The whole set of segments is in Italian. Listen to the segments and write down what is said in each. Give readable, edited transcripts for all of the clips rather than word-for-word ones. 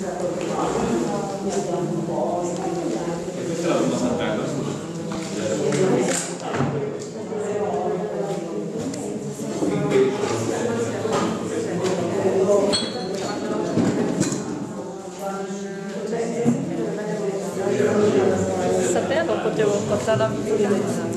questa è la prima saltata. Sapevo, potevo portarla via.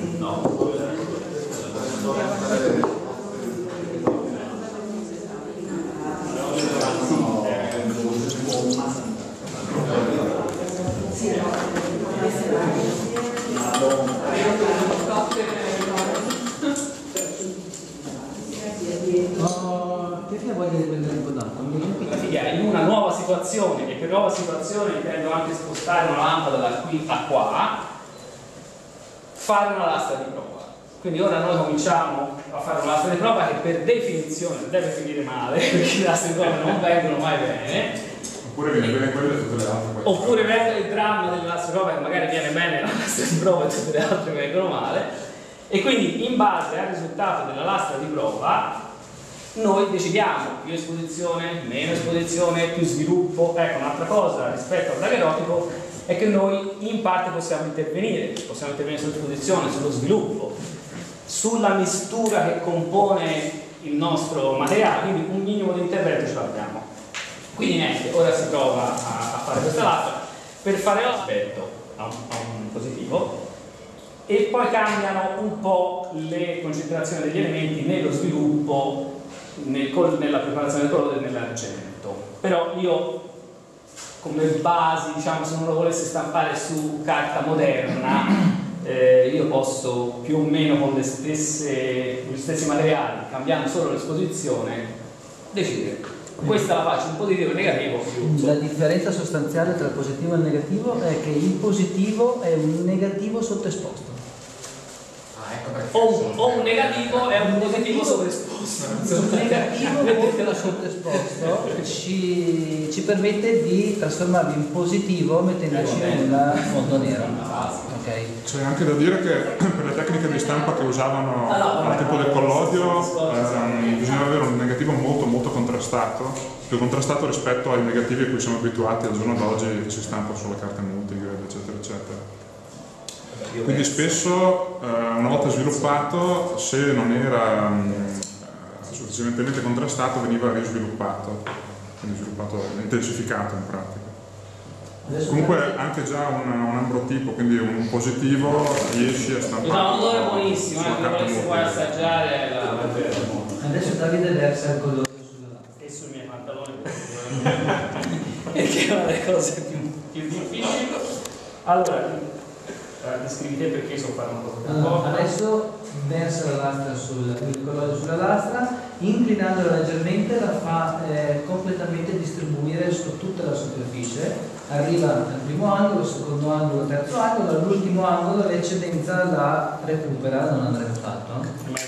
Perché voglio riprendere un po' d'acqua? In una nuova situazione, e per nuova situazione intendo anche spostare una lampada da qui a qua, fare una lastra di prova. Quindi ora noi cominciamo a fare una lastra di prova che per definizione deve finire male, perché le lastre di prova non vengono mai bene. Oppure viene bene quello e tutte le altre. Oppure viene il dramma delle lastre di prova che magari viene bene la lastra di prova e tutte le altre vengono male. E quindi in base al risultato della lastra di prova noi decidiamo più esposizione, meno esposizione, più sviluppo. Ecco, un'altra cosa rispetto al daguerrotipo è che noi in parte possiamo intervenire sull'esposizione, sullo sviluppo, sulla mistura che compone il nostro materiale, quindi un minimo di intervento ce l'abbiamo. Quindi niente, ora si prova a fare questa lastra per fare l'aspetto a un positivo, e poi cambiano un po' le concentrazioni degli elementi nello sviluppo, nella preparazione del colore e nell'argento. Però io come basi, diciamo, se non lo volessi stampare su carta moderna, io posso più o meno con gli stessi materiali, cambiando solo l'esposizione, decidere. Questa la faccio in positivo e negativo. La differenza sostanziale tra il positivo e il negativo è che il positivo è un negativo sottoesposto. O un negativo è un positivo sovraesposto. Un negativo sottoesposto ci permette di trasformarlo in positivo mettendoci un fondo nero. Okay. C'è anche da dire che per le tecniche di stampa che usavano al tempo del collodio bisognava avere un negativo molto molto contrastato, più contrastato rispetto ai negativi a cui siamo abituati al giorno d'oggi, che si stampano sulle carte multigrade, eccetera eccetera. Quindi spesso una volta sviluppato, se non era sufficientemente contrastato, veniva risviluppato, quindi sviluppato, intensificato in pratica. Comunque anche già un ambrotipo, quindi un positivo, riesci a stampare. Un odore buonissimo, se vuoi assaggiare la Adesso Davide versa il colore sulla lastra. E sui miei pantaloni, perché è una delle cose più difficili. Allora, descrivi te perché so fare una cosa più corta. Adesso versa la lastra il colore sulla lastra, inclinandola leggermente la fa completamente distribuire su tutta la superficie. Arriva al primo angolo, secondo angolo, terzo angolo, all'ultimo angolo l'eccedenza la recupera, non andrebbe fatto.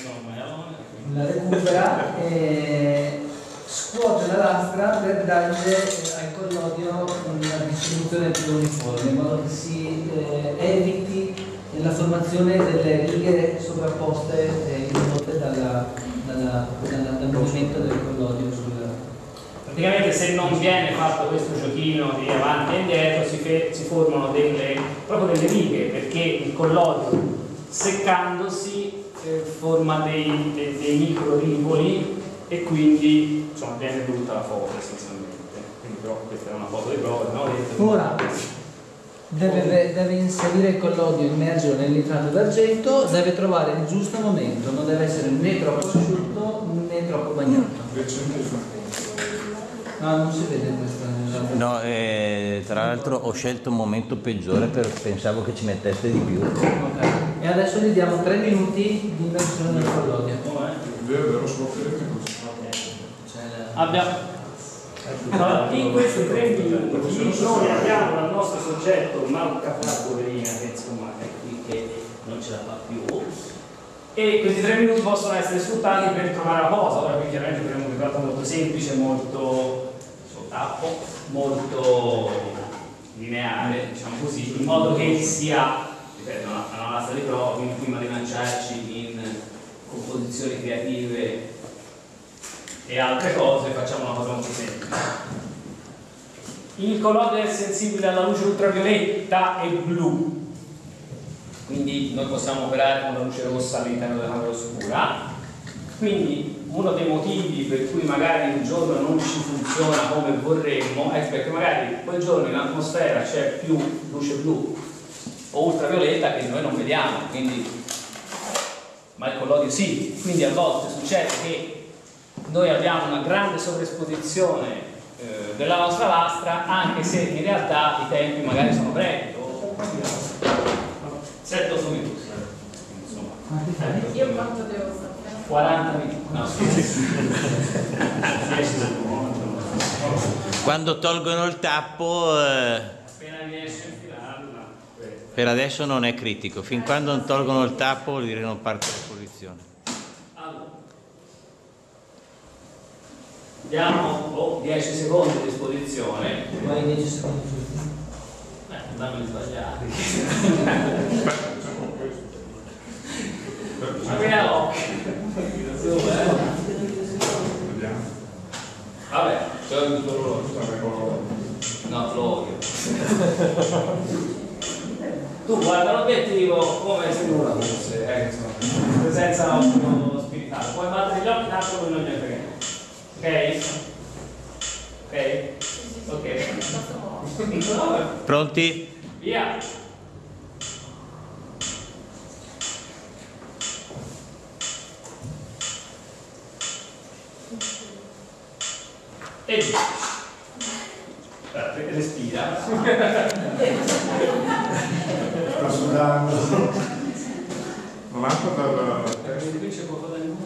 La recupera e scuote la lastra per dargli al collodio una distribuzione più uniforme, in modo che si eviti la formazione delle righe sovrapposte indotte dal movimento del collodio. Praticamente se non viene fatto questo giochino di avanti e indietro si formano proprio delle righe, perché il collodio seccandosi forma dei micro rivoli e quindi insomma, viene brutta la foto essenzialmente. Quindi però questa è una foto di prova, no? Ora deve inserire il collodio, immergerlo nell'intrato d'argento, deve trovare il giusto momento, non deve essere né troppo asciutto né troppo bagnato. No, non si vede questa. No, tra l'altro ho scelto un momento peggiore, pensavo che ci metteste di più. Okay. E adesso gli diamo 3 minuti di immersione nel collodio. Vero, solo allora, in questi 3 minuti noi abbiamo dal nostro soggetto Malcapà, poverina, che insomma è qui che non ce la fa più, e questi 3 minuti possono essere sfruttati per trovare la posa. Ora qui chiaramente abbiamo un ricordo molto semplice, molto tappo, molto lineare, diciamo così, in modo che sia, ripeto, una lastra di prova, quindi prima di lanciarci in composizioni creative e altre cose facciamo una cosa molto semplice. Il collodio è sensibile alla luce ultravioletta e blu, quindi noi possiamo operare con la luce rossa all'interno della camera oscura. Quindi uno dei motivi per cui magari un giorno non ci funziona come vorremmo è perché magari quel giorno in atmosfera c'è più luce blu o ultravioletta che noi non vediamo, quindi, ma il collodio sì. Quindi a volte succede che noi abbiamo una grande sovraesposizione della nostra lastra, anche se in realtà i tempi magari sono brevi, 7-8 minuti. Io quanto devo sapere? 40 minuti. No, Quando tolgono il tappo, appena riesce a infilarla. per adesso non è critico. Fin quando non tolgono il tappo vuol dire che non parte l'esposizione. Allora, diamo 10 secondi di esposizione. Vai 10 secondi su. Dammi sbagliati. Apri l'occhio. Vabbè, c'è tutto l'orologio. No, lo odio. Tu guarda l'obiettivo come se nulla fosse, senza occhio spirituale. Puoi battere gli occhi, tanto lui non gliene frega. Ok? Ok? Ok. Pronti? Via! E respira. Sta sudando. Lampada Qui c'è qualcosa in